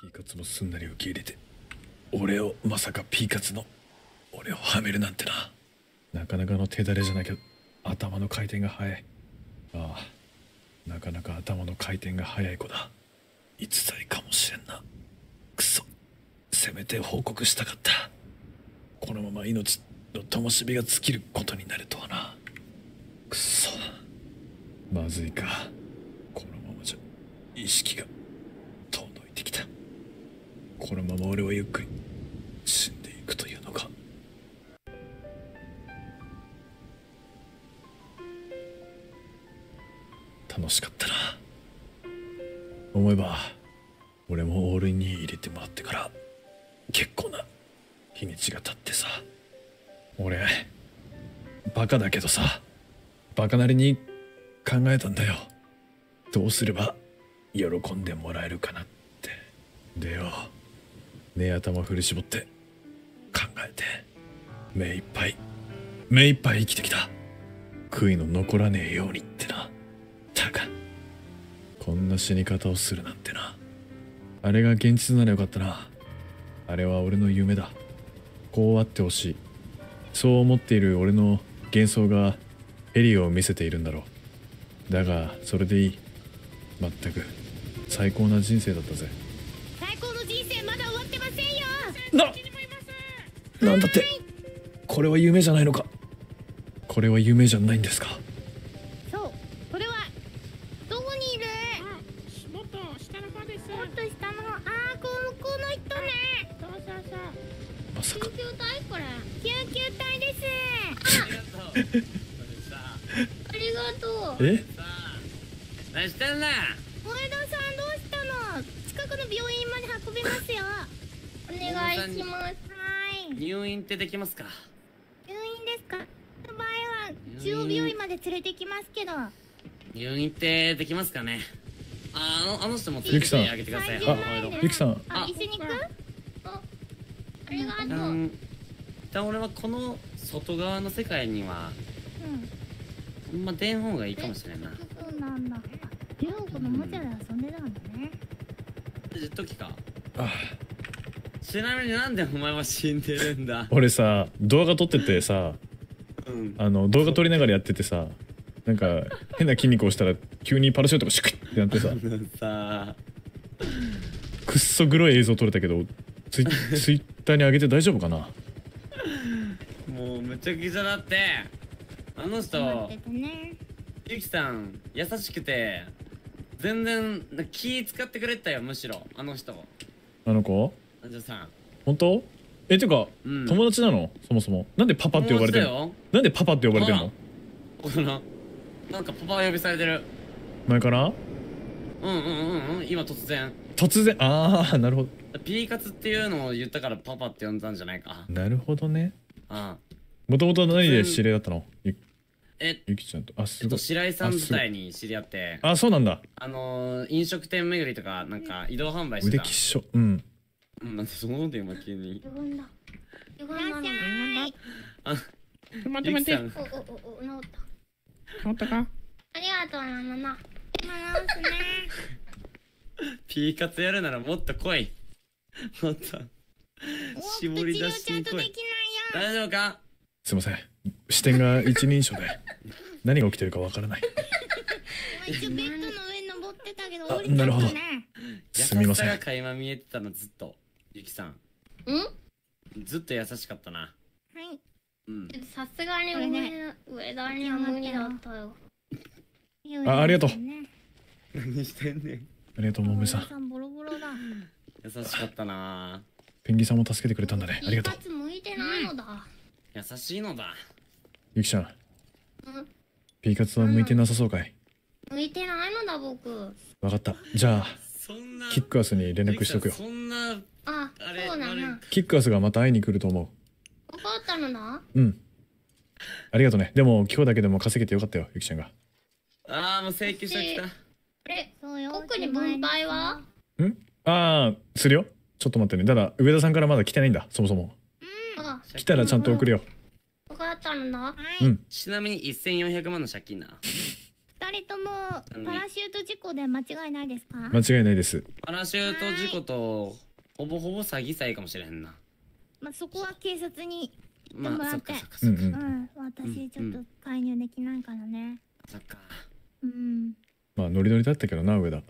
ーカツもすんなり受け入れて、俺をまさかピーカツの俺をはめるなんてな。なかなかの手だれじゃないけど頭の回転が速い。ああ、なかなか頭の回転が速い子だ。逸材かもしれんな。くそ、せめて報告したかった。このまま命の灯火が尽きることになるとはな。くそ、まずいか。このままじゃ意識が遠のいてきた。このまま俺はゆっくり死んでいくというのか。楽しかったな。思えば俺もオールインに入れてもらってから結構な日にちが経ってさ。俺バカだけどさ、バカなりに考えたんだよ。どうすれば喜んでもらえるかなって。でよ、目頭振り絞って考えて目いっぱい生きてきた。悔いの残らねえようにってな。だがこんな死に方をするなんてな。あれが現実ならよかったな。あれは俺の夢だ。こうあってほしい。そう思っている俺の幻想がエリを見せているんだろう。だがそれでいい。まったく最高な人生だったぜ。 最高の人生まだ終わってませんよ。 なんだって、これは夢じゃないのか。これは夢じゃないんですか。 そう、これはどこにいる？ もっと下の方です。 もっと下の、この人ね。 そうそうそう。 まさか救急隊これ。救急隊です。ありがとう。 え、 何してんねん。 前田さんどうしたの？近くの病院まで運びますよ。お願いします。はい。 入院ってできますか？ 入院ですか？の場合は中央病院まで連れてきますけど。 入院ってできますかね？あの人も連ゆきさんれてあげてください。 あゆきさん、 一緒に行く？ありがとう。 一旦俺はこの外側の世界にはあんま出ん方がいいかもしれんな。 そうなんだ。ジュークのおもちゃで遊んでたんだね。 時か。 あ、 ちなみになんでお前は死んでるんだ？ 俺さ動画撮っててさ、動画撮りながらやっててさ、なんか変な筋肉を押したら急にパラシュートがシュクッってなってささあくっそグロい映像撮れたけどツイッターに上げて大丈夫かな。 もうむちゃくちゃだって。あの人待っててね。 ゆきさん優しくて全然気使ってくれたよ。むしろあの人、 あの子あんじゃさん。 本当？てか、 うん友達なの？そもそもなんでパパって呼ばれてるの？ 友達なんでパパって呼ばれてるの？ このなんかパパ呼びされてる。 前から？ 今突然突然、ああ、なるほど。 ピーカツっていうのを言ったからパパって呼んだんじゃないか。 なるほどね。 ああ、 もともと何で知り合いだったの？ゆきちゃんと。あ、すごい。 白井さん自体に知り合って、 あ、そうなんだ。 飲食店巡りとかなんか移動販売してた。 腕きっしょ。うん。 なんでそうで今急に。 呼んだ。呼んだ。 あ、 待って。 ゆきさん治った。 治ったか？ ありがとうなのな。今治すね。 ピーカツやるならもっと来い。もっと絞り出しに来い。大丈夫か？ すいません。視点が一人称で何が起きてるかわからない。 一応ベッドの上に登ってたけどあ降りちゃったなるほどね。 すみません優しさが垣間見えてたのずっと。ゆきさんずっと優しかったな。 はい。 うんさすがに上田には無理だったよ。 ありがとう。 何してんねん。 ありがとう、もめさん。 さんボロボロだ。 優しかったな。 ペンギさんも助けてくれたんだね。ありがとう。 ピーカツ向いてないのだ。 優しいのだ。 ゆきちゃん、ピーカツは向いてなさそうかい？ 向いてないのだ僕。 わかった。じゃあそんなキックアスに連絡しとくよ。 そんなあ、 あれそうだな。 キックアスがまた会いに来ると思分かったのだ。 う。うん。ありがとね。でも今日だけでも稼げてよかったよ、ゆきちゃんが。 ああもう請求書来た。 そうよ。奥に分配は？ ああ、するよ。ちょっと待ってね。ただ上田さんからまだ来てないんだ、そもそも。 あ、 来たらちゃんと送るよ。 分かったのだ。 うん。 ちなみに1400万の借金な。 二人ともパラシュート事故で間違いないですか？ 間違いないです。 パラシュート事故とほぼほぼ詐欺罪かもしれへんな。 まあそこは警察にまあそっかそっかうんう。 うんん私ちょっと介入できないからね。 そっか。 うんまあノリノリだったけどな、上田。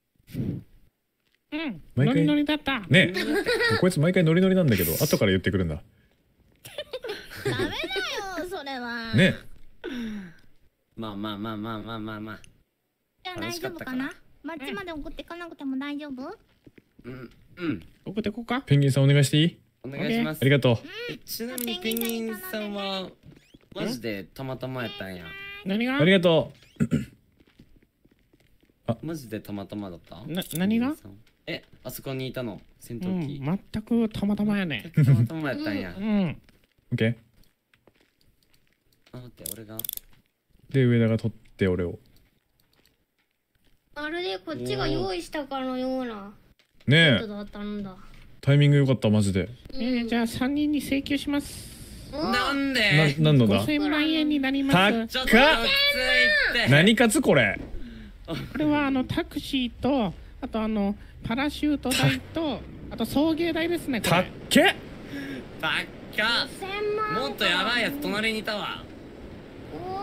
うん毎回ノリノリだったねえ、こいつ毎回ノリノリなんだけど、後から言ってくるんだ。 ダメだよそれは。 ねまあまあまあまあまあまあまあ。 じゃあ大丈夫かな？町まで送ってかなくても大丈夫？ うんうん送ってこうか。 ペンギンさんお願いしていい？ お願いしますあり。がとう。 ちなみにペンギンさんはマジでたまたまやったんや。 何がありがとマジでたまたまだった何が？ え、あそこにいたの戦う闘機。 ん全くたまたまやね。 たまたまやったんや。 うんう。オッケー。 あ、待って、俺が。 で、上田が取って俺を。 まるでこっちが用意したかのようなねえ、 ことだったんだ。 タイミング良かった、マジで。 じゃあ3人に請求します。 なんで何のだ？ 5000万円になります。 ちょっと落ち着いて。 何かつこれ？ これはタクシーとあとパラシュート代とあと送迎代ですね。こたっれけ？ たっか。 1000万。 もっとやばいやつ隣にいたわ。 お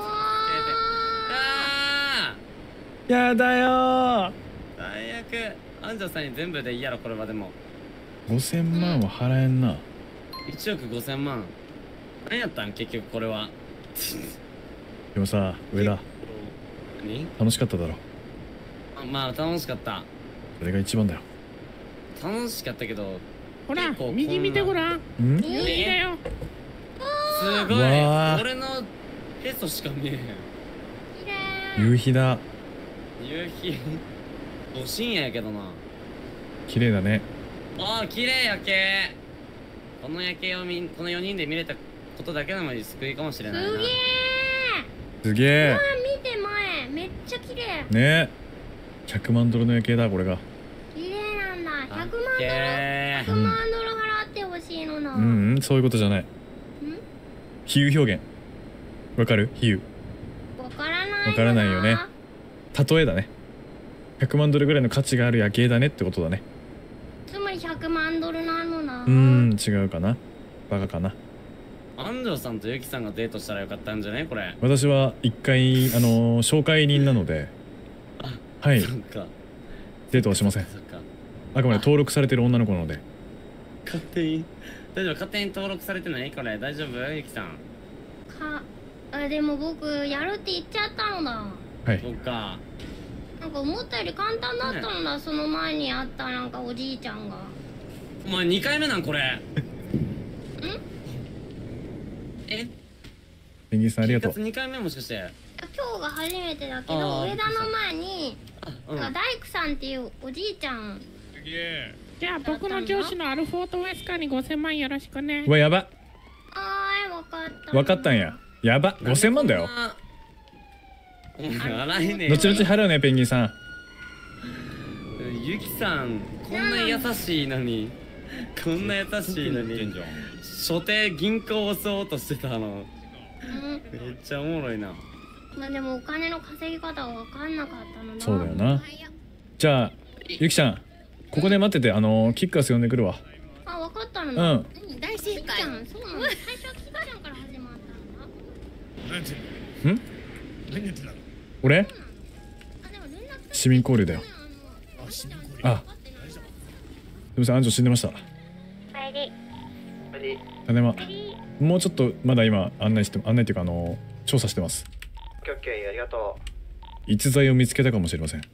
あやだよー最悪。安城さんに全部でいいやろ、これはでも。 ー。5000万は払えんな。 1億5000万。何やったん結局これは。 でもさ、上田、 何楽しかっただろ。 まあ楽しかった。 それが一番だよ。 楽しかったけど、 ほら結構こんな右見てごらん。 ん？ 夕日だよ。 すごい。 わー俺のへそしか見えへん。 夕日だ。 夕日。お深夜やけどな。 綺麗だね。 ああ、綺麗夜景。この夜景をこの4人で見れたことだけでも救いかもしれないな。 すげえ。 すげえ。 見て前めっちゃ綺麗。 ねえ。100万ドルの夜景だ、これが。 綺麗なんだ。100万ドル。 100 100万ドル払ってほしいのな。 うんうん、そういうことじゃない。比喩表現。わかる？比喩。 わからない。 わからないよね。例えだね。100万ドルぐらいの価値がある夜景だねってことだね。 つまり100万ドルなのな。 違うかな。バカかな。 安城さんとゆきさんがデートしたらよかったんじゃないこれ。 私は一回紹介人なので、はい、 そっか。 デートはしません。 そっか。 あくまで登録されてる女の子なので。 勝手に。大丈夫勝手に登録されてないこれ。大丈夫ゆきさん。 でも僕やるって言っちゃったのだ。 はいそ。っか。 なんか思ったより簡単だったのだ。その前に会ったなんかおじいちゃんが。 お前2回目なんこれ。えペンギンさんありがとう。 2回目もしかして。 今日が初めてだけあーど上田の前にうん。 なんか大工さんっていうおじいちゃん。 じゃあ僕の上司のアルフォートウェスカーに5000万よろしくね。 うわ、やば。 わかった。 わかったんや。やば。5000万だよ。 お前洗えねえ。 後々払うね、ペンギンさん。 ゆきさんこんな優しいのにこんな優しいのに所定銀行を襲おうとしてたのめっちゃおもろいな。 まあでもお金の稼ぎ方は分かんなかったのな。 そうだよな。じゃあ、ゆきちゃん、ここで待ってて、キッカース呼んでくるわ。 あ、分かったのうな。 ん。 大正解。そうなの。最初はキッちゃんから始まったのな。 俺？ あ、でも連絡市民交流だよ。あ、すみません、安城死んでました。種馬、もうちょっとまだ今案内っていうか調査してます。 オッケーありがとう。 逸材を見つけたかもしれません。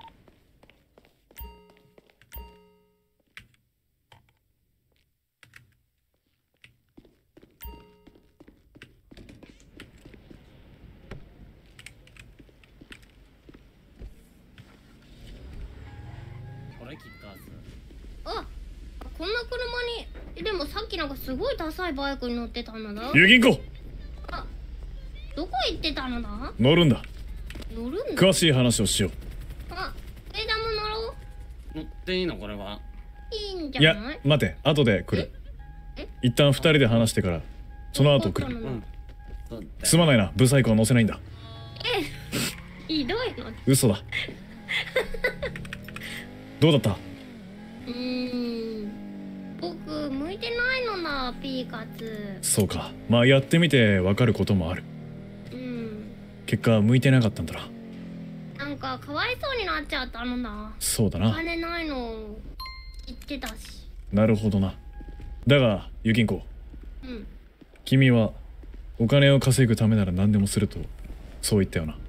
これキッカーズ。 あ、こんな車に。でもさっきなんかすごいダサいバイクに乗ってたのだ。 郵銀行どこ行ってたのだ。 乗るんだ。 乗るんだ。 詳しい話をしよあ、枝も乗ろ乗っていいのこれは。 う。いいんじう。いゃない。 や、待て、後で来るえ。 一旦2人で話してからその後来る。 うん。そうだよすまないな、ブサイクは乗せないんだ。 いひどいの。 嘘だ。どうだった？ 僕向いてないのな、ピーカツ。 そうか。まあやってみてわかることもある。結果向いてなかったんだな。 なんかかわいそうになっちゃったのな。 そうだな。 金ないの言ってたし。 なるほどな。だがユキンコ、君はお金を稼ぐためなら何でもするとそう言ったよな。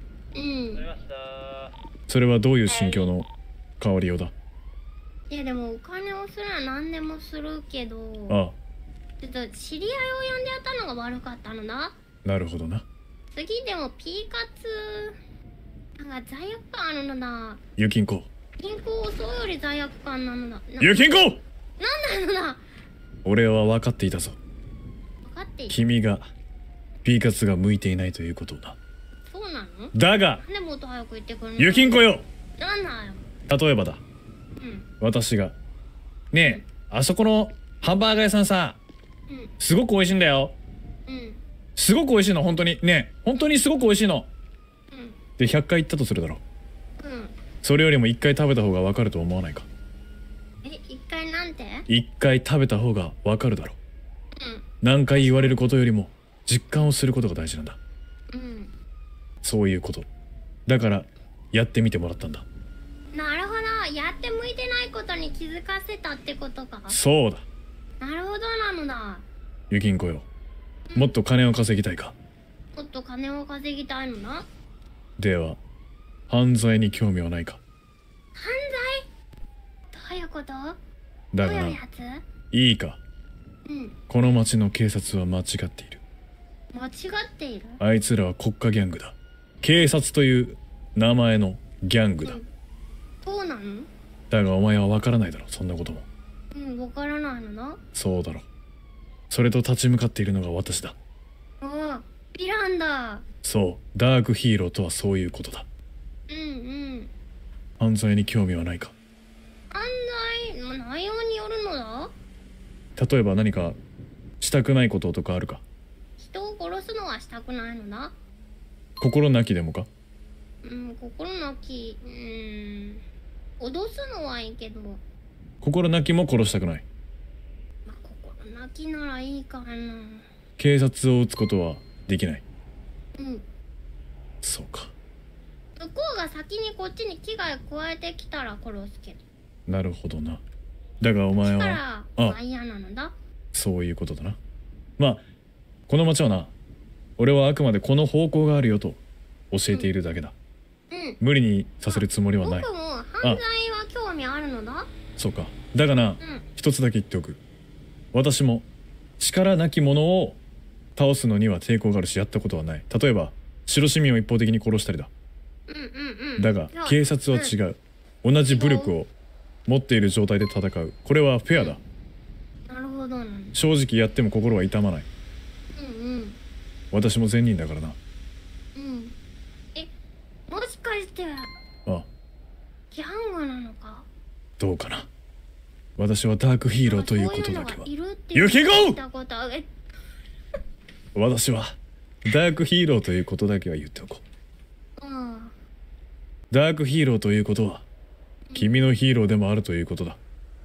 それはどういう心境の変わりようだ？ いやでもお金をするのは何でもするけど、 ああ、 ちょっと知り合いを呼んでやったのが悪かったのな。 なるほどな。 次でもピーカツなんか罪悪感あるのだ。 ユキンコ、 銀行を襲うより罪悪感なのだ。 ユキンコ、 なんなのだ。 俺は分かっていたぞ。 分かっていた。 君がピーカツが向いていないということだ。 そうなの？ だがなんでもっと早く言ってくるの？ ユキンコよ、 なんだよ。 例えばだ、私がねえ、あそこのハンバーガー屋さんさ、すごく美味しいんだよ。すごく美味しいの、本当にねえ、本当にすごく美味しいの。で100回言ったとするだろう。それよりも1回食べた方が分かると思わないか？ 一回なんて 1回食べた方が分かるだろう。何回言われることよりも実感をすることが大事なんだ。そういうことだからやってみてもらったんだ。 なるほど、やって向いてないことに気づかせたってことか。 そうだ。 なるほどなのだ。 ユキンコよ、もっと金を稼ぎたいか？ もっと金を稼ぎたいのな。 では犯罪に興味はないか？ 犯罪？どういうこと？ だからどういうやつ？ いいか、この町の警察は間違っている。 間違っている？ あいつらは国家ギャングだ。警察という名前のギャングだ。 そうなの？ だがお前は分からないだろ、そんなことも。 分からないのな。 そうだろ。それと立ち向かっているのが私だ。 ああ、ヴィランだ。 そう、ダークヒーローとはそういうことだ。犯罪に興味はないか？ 犯罪の内容によるのだ。 例えば何かしたくないこととかあるか？ 人を殺すのはしたくないのだ。 心なきでもか？ 心なき、脅すのはいいけど。 心なきも殺したくない。 心なきならいいかな。 警察を撃つことはできない。そうか。 向こうが先にこっちに危害加えてきたら殺すけど。 なるほどな。だがお前は嫌なのだ。 そういうことだな。まあこの町はな、俺はあくまでこの方向があるよと教えているだけだ。無理にさせるつもりはない。 僕も犯罪は興味あるのだ。 そうか。だがな、一つだけ言っておく。私も力なき者を倒すのには抵抗があるし、やったことはない。例えば白市民を一方的に殺したりだ。だが警察は違う。同じ武力を持っている状態で戦う。これはフェアだ。 なるほどな。 正直やっても心は痛まない。私も善人だからな。 もしかしてギャングなのか？ どうかな。私はダークヒーローということだけは。 ユキゴ！ 私はダークヒーローということだけは言っておこう。ダークヒーローということは君のヒーローでもあるということだ。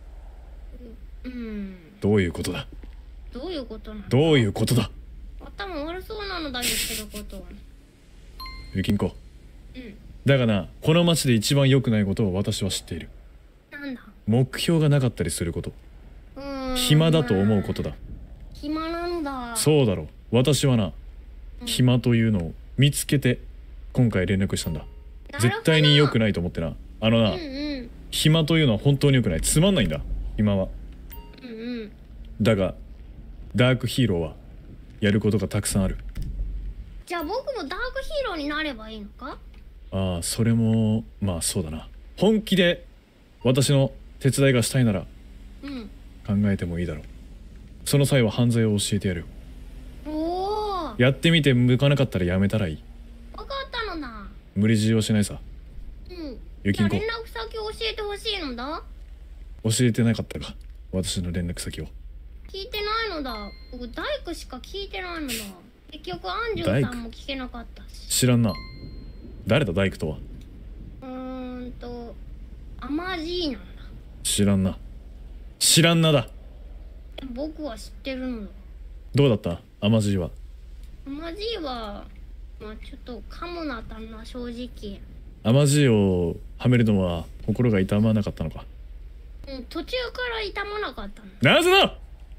どういうことだ？ どういうことなの？ どういうことだ？ 頭悪そうなのだ、言ってることは。 ユキンコ、だがな、この町で一番良くないことを私は知っている。 なんだ？ 目標がなかったりすること。暇だと思うことだ。 暇なのだ。 そうだろう。私はな、暇というのを見つけて今回連絡したんだ。絶対に良くないと思ってな。暇というのは本当に良くない。つまんないんだ、暇は。だがダークヒーローはやることがたくさんある。 じゃあ僕もダークヒーローになればいいのか？ ああ、それもまあそうだな。本気で私の手伝いがしたいなら考えてもいいだろう。その際は犯罪を教えてやるよ。やってみて向かなかったらやめたらいい。 分かったのだ。 無理強いはしないさ。ユキンコ、 連絡先を教えてほしいのだ。 教えてなかったか、私の連絡先を。 聞いてないのだ。僕大工しか聞いてないのだ。結局アンジュさんも聞けなかったし。 知らんな。 誰だ大工とは。 アマジーなんだ。 知らんな。知らんなだ。 僕は知ってるのだ。 どうだったアマジーは。 アマジーはまあちょっとカモなったな、正直。 アマジーをはめるのは心が痛まなかったのか。 途中から痛まなかったの。 なぜだ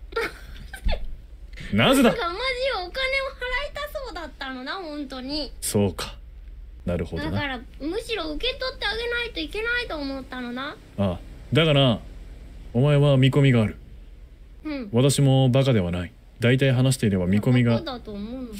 なぜだ。 なんかアマジーはお金を払いたそうだったのな、本当に。 そうか。なるほどな。 だからむしろ受け取ってあげないといけないと思ったのな。 ああ、だからお前は見込みがある。私もバカではない。大体話していれば見込みが。 バカだと思うの。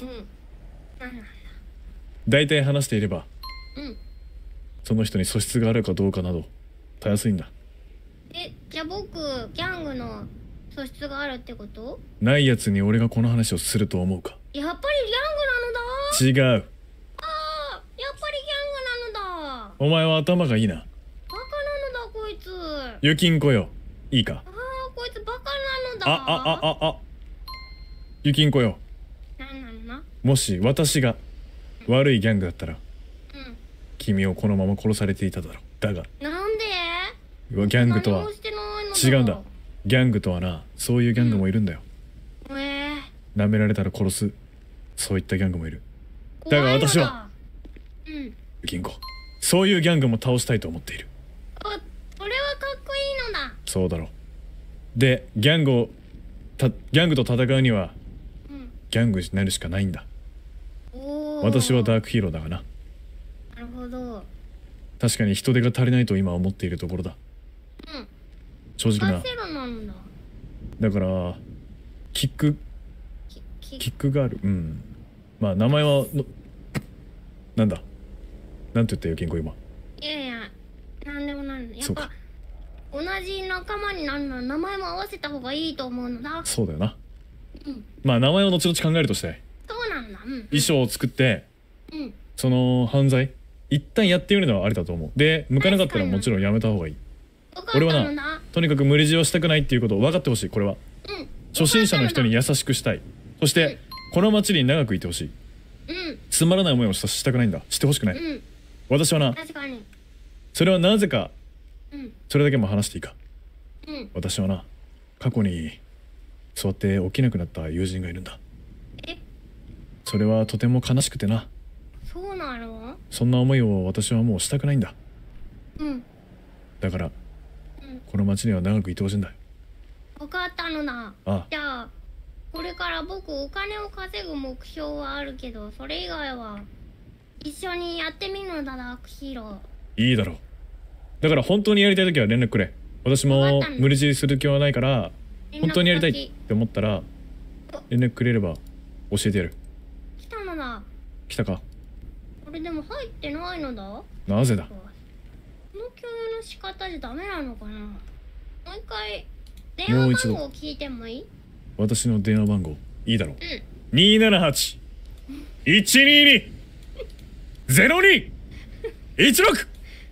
大体話していれば、その人に素質があるかどうかなどたやすいんだ。 じゃあ僕ギャングの素質があるってこと？ ないやつに俺がこの話をすると思うか。 やっぱりギャングなのだ。 違う。 やっぱりギャングなのだ。 お前は頭がいいな。 バカなのだこいつ。 ゆきんこよ。いいか。 こいつバカなのだ。 ゆきんこよ。 なんなのな。 もし私が悪いギャングだったら、君をこのまま殺されていただろう。だがなんで？ ギャングとは違うんだ。ギャングとはな、そういうギャングもいるんだよ。舐められたら殺す、そういったギャングもいる。だが私はゆきんこ、そういうギャングも倒したいと思っている。 それはかっこいいのだ。 そうだろう。でギャングと戦うには、ギャングになるしかないんだ。私はダークヒーローだがな。 なるほど。 確かに人手が足りないと今思っているところだ。正直な。だからキックがある。まあ名前はなんだ。なんて言ったよ、キンコ今。 いやいや、なんでもないの。やっぱ同じ仲間になるのは名前も合わせた方がいいと思うのだ。 そうだよな。まあ名前を後々考えるとして、 そうなんだ。 衣装を作って、その犯罪一旦やってみるのはありだと思う。で向かなかったらもちろんやめた方がいい。俺はな、とにかく無理強いしたくないっていうことを分かってほしい。これは初心者の人に優しくしたい。そしてこの町に長くいてほしい。つまらない思いをしたくないんだ。してほしくない。私はな、それはなぜか、それだけも話していいか。私はな、過去にそうやって起きなくなった友人がいるんだ。それはとても悲しくてな。 そうなの？ そんな思いを私はもうしたくないんだ。だからこの町には長くいてほしいんだよ。 分かったのだ。じゃあこれから僕お金を稼ぐ目標はあるけど、それ以外は一緒にやってみるのだ、ダークヒーロー。 いいだろう。だから本当にやりたい時は連絡くれ。私も無理強いする気はないから、本当にやりたいって思ったら連絡くれれば教えてやる。 来たのだ。 来たか。 これでも入ってないのだ。 なぜだ。 この共有の仕方じゃダメなのかな。もう一回電話番号聞いてもいい？ 私の電話番号いいだろう。278-122-0216。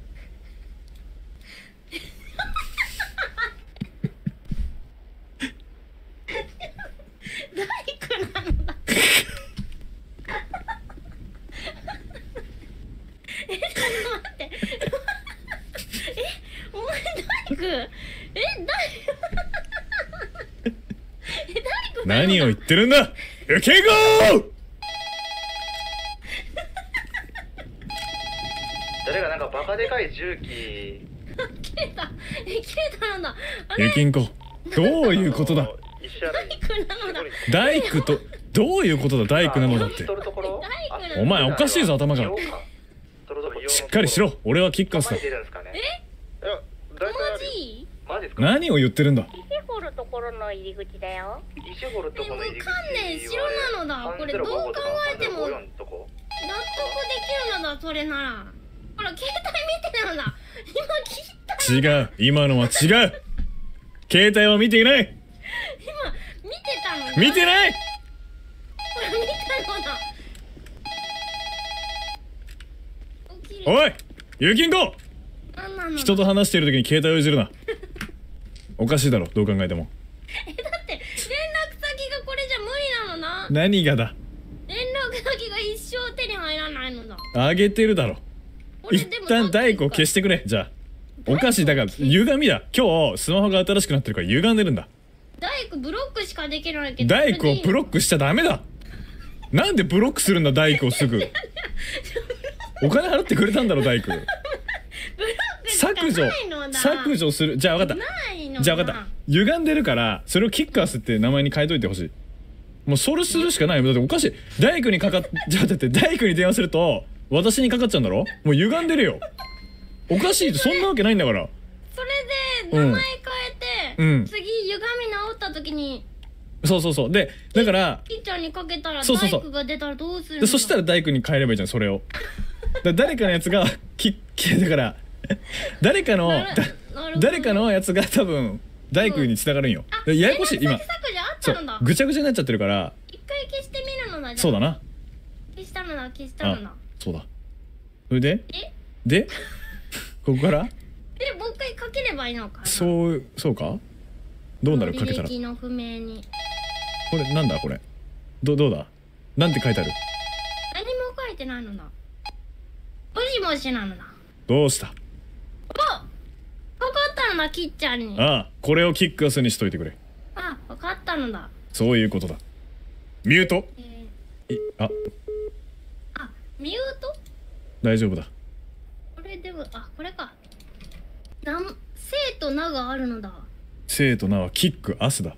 大工なのだ。ちょっと待って。お前大工？ 何を言ってるんだ。行けゴー。 誰がなんかバカでかい重機。 切れたのだ。 ゆきんこ、どういうことだ。大工とどういうことだ。大工なのだって。お前おかしいぞ頭が。しっかりしろ。俺はキッカスだ。何を言ってるんだ。 石掘るところの入り口だよ。 石掘るところの入り口。 観念しろなのだ。これどう考えても納得できるのだ。それならほら携帯見てるのだ。今聞いた。 違う、今のは違う。携帯は見ていない。 今見てたの。 見てない。 ほら見たのだ。 おいゆきんこ、人と話している時に携帯をいじるな。おかしいだろ、どう考えても。 だって連絡先がこれじゃ無理なのな。 何がだ。 連絡先が一生手に入らないのだ。 あげてるだろ。一旦大工を消してくれ。じゃあおかしい。だから歪みだ。今日スマホが新しくなってるから歪んでるんだ。 大工ブロックしかできないけど、 大工をブロックしちゃダメだ。なんでブロックするんだ大工をすぐ。お金払ってくれたんだろ大工。削除する。じゃあ分かった。じゃあ分かった。歪んでるからそれをキックアスって名前に変えといてほしい。もうそれするしかない。だっておかしい。大工にかかっじゃあだって大工に電話すると私にかかっちゃうんだろ。もう歪んでるよ。おかしいってそんなわけないんだから。 それで名前変えて、次歪み直った時にそうでだからキッちゃんにかけたら大工が出たらどうするの。 そしたら大工に変えればいいじゃんそれを。誰かのやつがだから誰かのやつが多分大工に繋がるんよ。ややこしい今。そうぐちゃぐちゃになっちゃってるから一回消してみるのだ。 そうだな。 消したのだ。 そうだ。それでここからもう一回かければいいのか。 そうか。どうなるかけたら。 履歴の不明に。 これなんだこれ。どうだ。なんて書いてある。 何も書いてないのだ。もしもしなのだ。 どうした。 かかったのだキッちゃんに。 ああこれをキックアスにしといてくれ。 あ分かったのだ。 そういうことだ。ミュート。 ミュート。 大丈夫だ。 これでもこれか。生と名があるのだ。 生と名はキックアスだ。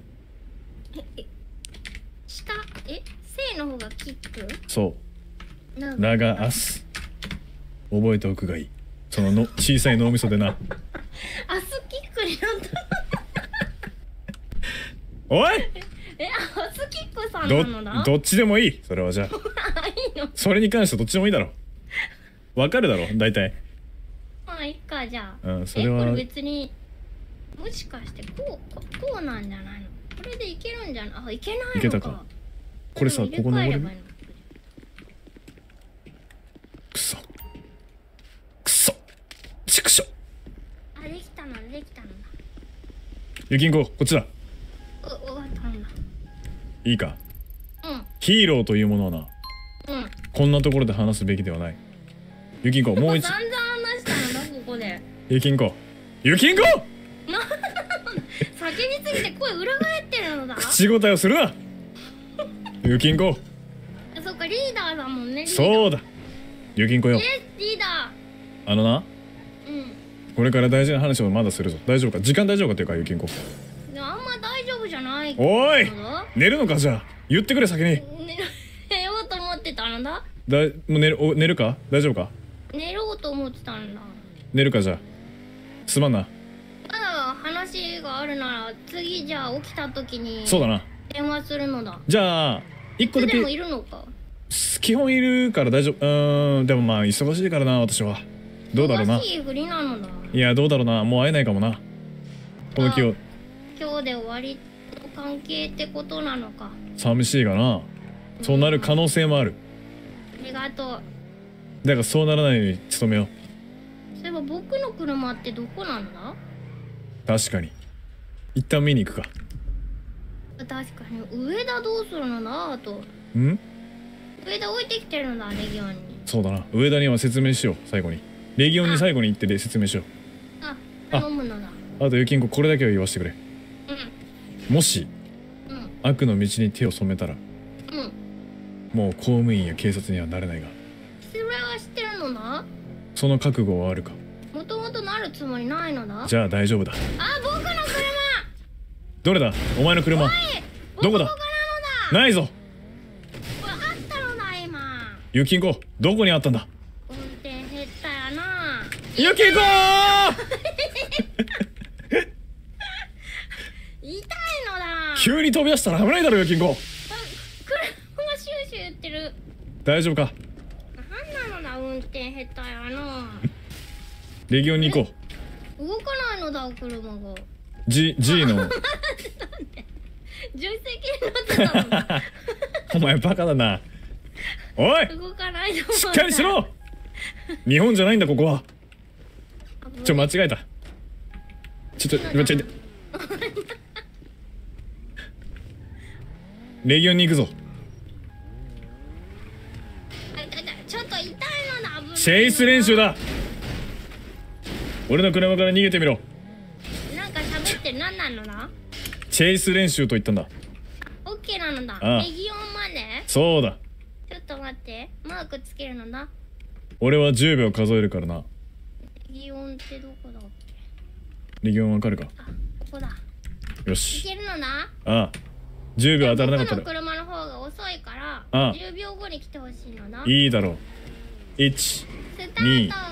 下生の方がキック。 そう名がアス。覚えておくがいい。その小さい脳みそでな。 アスキックになった。 おいアスキックさんなのだ。 どっちでもいい。それはじゃあいいの。 それに関してどっちでもいいだろ。わかるだろ大体。 いっかじゃあ。 それはこれ別にもしかしてこうなんじゃないの。これでいけるんじゃない。いけないのか。 いけたか。これさここ登れる。くそ畜生。 できたのだ。 ゆきんここっちだ。 わかったんだ。 いいか。ヒーローというものはな、こんなところで話すべきではない。ゆきんこもう一度。 散々話したのだここで。 ゆきんこ叫びすぎて声裏返ってるのだ。 口答えをするな。ゆきんこ。 そっかリーダーだもんね。 そうだゆきんこよ。 リーダーなこれから大事な話をまだするぞ。大丈夫か。時間大丈夫かっていうかゆきんこ。 あんま大丈夫じゃない。 おい寝るのか。じゃあ言ってくれ先に。 寝ようと思ってたのだ。 もう寝るか。大丈夫か。 寝ろうと思ってたんだ。 寝るか。じゃあすまんな。 まだ話があるなら次じゃあ起きた時に。 そうだな。 電話するのだ。 じゃあ一個だけ。 でもいるのか。 基本いるから大丈夫。でもまあ忙しいからな私は。どうだろうな。 忙しいふりなのだ。 いやどうだろうな。もう会えないかもな。この気を。 今日で終わりの関係ってことなのか。 寂しいがな。そうなる可能性もある。 ありがとう。 だからそうならないように努めよう。 そういえば僕の車ってどこなんだ。 確かに一旦見に行くか。 確かに上田どうするのだ。あと上田置いてきてるんだレギオンに。 そうだな。上田には説明しよう。最後にレギオンに最後に行ってで説明しよう。 頼むのだ。 あとゆきんここれだけは言わせてくれ。もし悪の道に手を染めたらもう公務員や警察にはなれないが。 それは知ってるのだ。 その覚悟はあるか。 もともとなるつもりないのだ。 じゃあ大丈夫だ。 僕の車。 どれだお前の車。どこだ。ないぞ。 あったのだ今。 ゆきんこどこにあったんだ。 運転減ったやな。 ゆきんこ痛いのだ。 急に飛び出したら危ないだろゆきんこ。 車がシューシュー言ってる。 大丈夫か。 なんなのだ運転下手やな。 レギオンに行こう。動かないのだ車が。 G の助手席に乗ってたの。 お前バカだな。おい動かないと思った。 しっかりしろ。日本じゃないんだここは。間違えた。ちょっと間違えた。レギオンに行くぞ。 ちょっと痛いのだチェイス練習だ。俺の車から逃げてみろ。 なんか喋ってる。何なのだ。 チェイス練習と言ったんだ。 オッケーなのだ。 ああレギオンまで。 そうだ。 ちょっと待って、マークつけるのだ。 俺は10秒数えるからな。 レギオンってどこだっけ。 レギオンわかるか。 あ、ここだ。 よいし。 けるのな。 ああ、10秒当たらなかった僕のら車の方が遅いからああ 10秒後に来てほしいのな。 いいだろう。1、 スタート。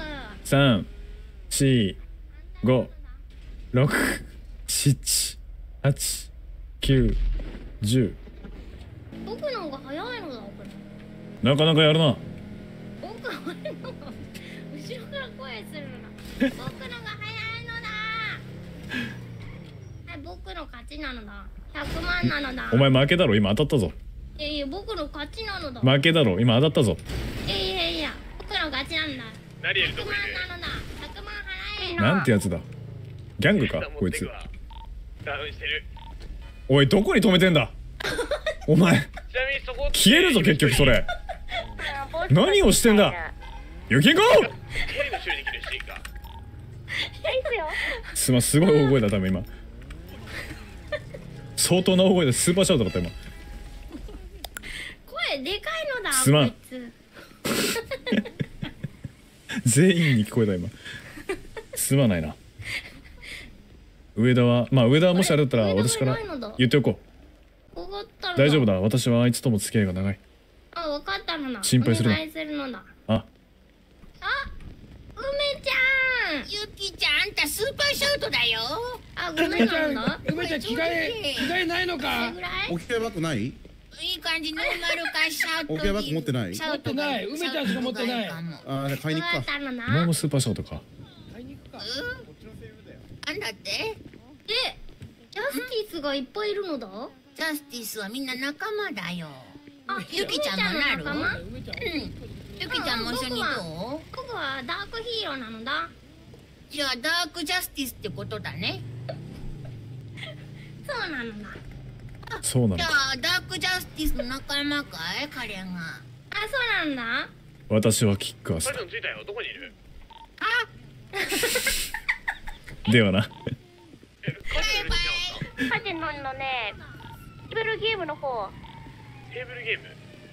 3、4、5、6、7、8、9、10。 僕の方が早いのだ。これなかなかやるな。 僕は俺の方が後ろから声するのだ。僕のが早いのだ。はい、僕の勝ちなのだ。100万なのだ。 お前負けだろ、今当たったぞ。 いや僕の勝ちなのだ。 負けだろ、今当たったぞ。 いや僕の勝ちなんだ。 ナリエル 100 どこいる？ 万なのだ。100万払えの。 なんてやつだ。ギャングかこいつ。 ダウンしてる。 おい、どこに止めてんだお前。 ちなみにそこ消えるぞ結局それ。何をしてんだユキンコ。 ヘリの修理できるシーンか。 すごい大声だった今。相当な大声でスーパーシャウトだった今。 声でかいのだ。 すまんこいつ全員に聞こえた今。すまないな。上田はもしあれだったら上田私からいないのだ。 言っておこわかったのう。大丈夫だ、私はあいつとも付き合いが長い。 あ、わかったのだ。 心配するなお願いするのだ。 あ、 梅ちゃん。 ゆきちゃん、あんたスーパーシャウトだよ。 あ、ごめんなんだ。 梅ちゃん着替えないのこかれぐらい置き換えバッグない？ いい感じ、ノーマルかシャウト。 置き換えバッグ持ってない？ シャウトが持ってない梅ちゃんしか持ってないシャウトがいいかもあー、じゃあ買いに行くか。 わかったのお前な。 もスーパーシャウトか。 なんだってジャスティスがいっぱいいるのだ。 ジャスティスはみんな仲間だよ。 あ、 ゆきちゃんもなる梅ちゃんの仲間。 梅ちゃんゆきちゃんも一緒にどう？ 僕はダークヒーローなのだ。 じゃあダークジャスティスってことだね。 そうなのだ。 じゃそうなのか。 あダークジャスティスの仲間かい彼が。 あ、そうなんだ。 私はキックアスパルトン着いたよ。どこにいる？ だではな。 バイバイ。 カジノのね、テーブルゲームの方。 テーブルゲーム。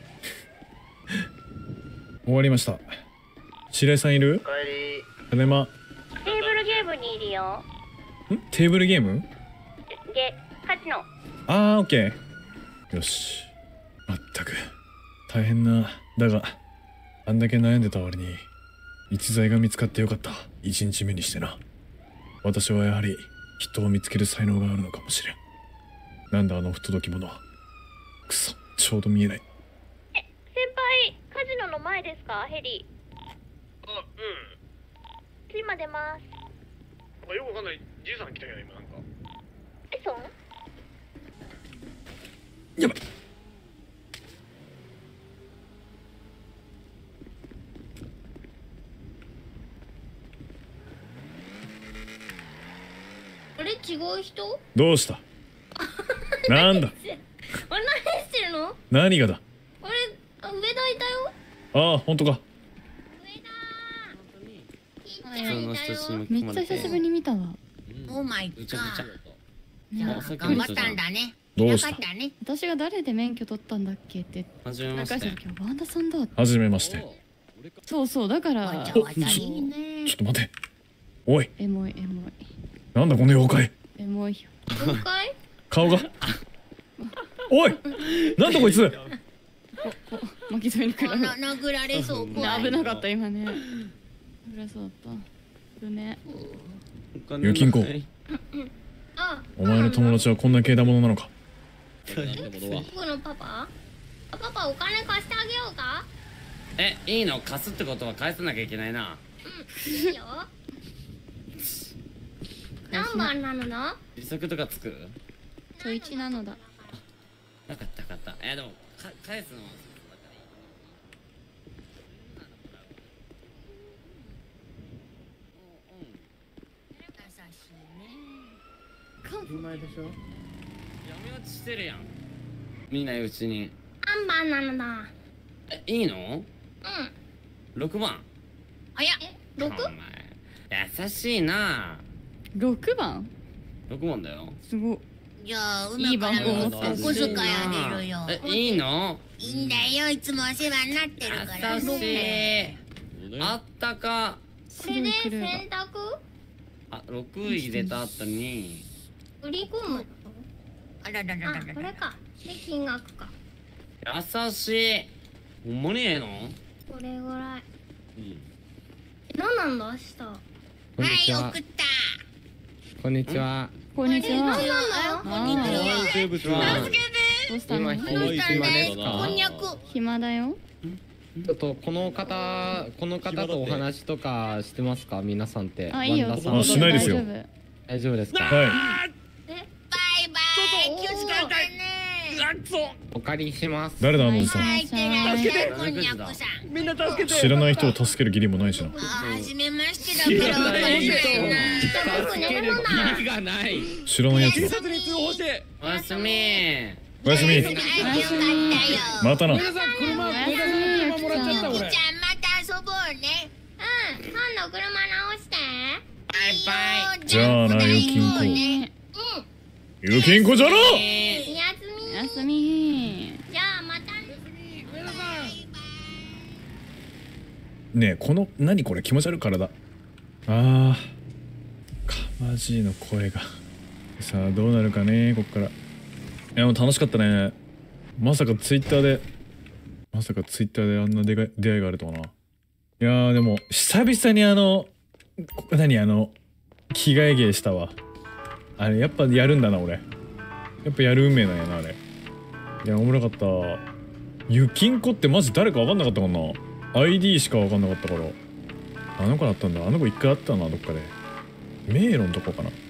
終わりました。白井さんいる？ おかえり。 ただいま。 テーブルゲームにいるよ。 テーブルゲーム？ カジノ。 あー、オッケー。よし。まったく大変な。だがあんだけ悩んでた割に逸材が見つかってよかった。1日目にしてな。私はやはり人を見つける才能があるのかもしれん。なんだあの不届き者は。くそ、ちょうど見えない。 先輩、カジノの前ですか、ヘリ。 あ、 今出ます。 うん。よくわかんない。じいさん来たけど今なんか。 え、そう？ やばい。 あれ、違う人？ どうしたなんだあれ、何してるの？ 何がだ。 あれ、あ、上田いたよ。 ああ、本当か。 上田。 普通の人たちにめ巻き込まれてっちゃ久しぶりに見たわ。 オーマイめちゃくちゃガねー。頑張ったんだね。 どうしたよかったね。 私が誰で免許取ったんだっけって始めま中して井さん今日ワンダさんだ。 はじめまして。 そうそうだからわちゃわちゃいいね。 ちょっと待て。おい、 エモいエモいなんだこの妖怪。 エモいよ。 了解？ 顔が。おい、なんだこいつ。 巻き添えに食らう。 殴られそう怖い。 危なかった今ね。危なそうだった。るね。 ユキンコ、 あ、 お前の友達はこんな軽だものなのか。 僕のパパ？パパお金貸してあげようか？ いいの？貸すってことは返さなきゃいけないな。 いいよ。何番なのだ？ 利息とかつく？ そう1なのだ。 なかったかった。でも返すのは優しいね。 闇落ちしてるやん。見ないうちに。 何番なのだ？ いいの？ うん。 6番。 あやお前優しいな。 6番 6番だよ。 すごい。 じゃあいい馬から番号お小遣いあげるよ。 いいの？ いいんだよ、いつもお世話になってるから。 優しい。あったか。 これで洗濯あ、6入れた後に売り込む。 あららららら。 これか。で金額か。 優しい。ほんまにええの？ これぐらい。何なんだ明日。 はい、送った。 こんにちは。 こんにちは。 何なの？ こんにちは。 生物は助けて。 どうしたの？ 今どうしたんだい？ 暇こんにゃく。 暇だよ。 ちょっとこの方とお話とかしてますか皆さんって。 あ、いいよ。 ワンダさんあしないですよ大丈夫。 大丈夫ですか。 はい。 バイバイ。気をつけてね。 お借りします。 誰だあのおじさん。 はい、いってらっしゃい、こんにゃくさん。 みんな助けて。 知らない人を助ける義理もないしな。 あ、初めましてだからわかんないな。 僕寝るのな。 義理がない。 知らないやつだ。 警察に通報して。 おやすみ。 おやすみ。 会えてよかったよ。 またな。 皆さん車もらっちゃった俺。 ゆきちゃんまた遊ぼうね。 今度車直して。 バイバイ。 じゃあなゆきんこ。 ね。 ゆきんこじゃろ。 おやすみ。 おやすみ。 じゃあまたね。 ねえこの何これ気持ち悪い体。あーかまじいの声が。さあどうなるかねこっから。いやもう楽しかったね。まさかツイッターであんな出会いがあるとはな。いやーでも久々に着替え芸したわ。あれやっぱやるんだな俺。やっぱやる運命なんやなあれ。いやおもろかった。ゆきんこってマジ誰か分かんなかったかな。ID しか分かんなかったから。あの子だったんだ。あの子一回会ったなどっかで。迷路のとこかな。